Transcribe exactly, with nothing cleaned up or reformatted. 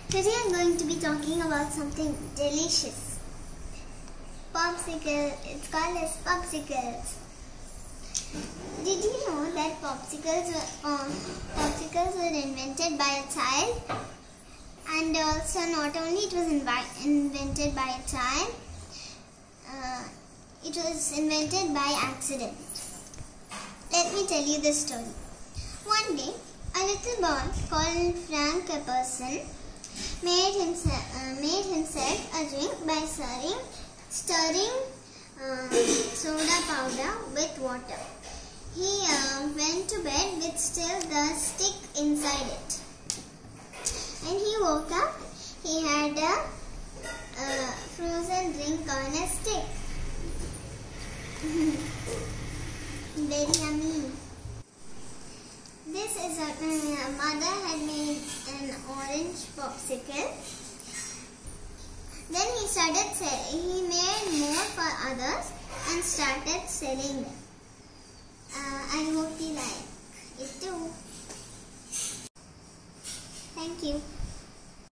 Today I'm going to be talking about something delicious. Popsicle. It's called as popsicles. Did you know that popsicles were, uh, popsicles were invented by a child? And also not only it was invi- invented by a child, uh, it was invented by accident. Let me tell you the story. One day, a little boy called Frank Epperson made himself, uh, made himself a drink by stirring, stirring uh, soda powder with water. He uh, went to bed with still the stick inside it. When he woke up, he had a uh, frozen drink on a stick. Very yummy. This is what my mother had made an orange popsicle. Then he started selling. He made more for others and started selling them. Uh, I hope you like it too. Thank you.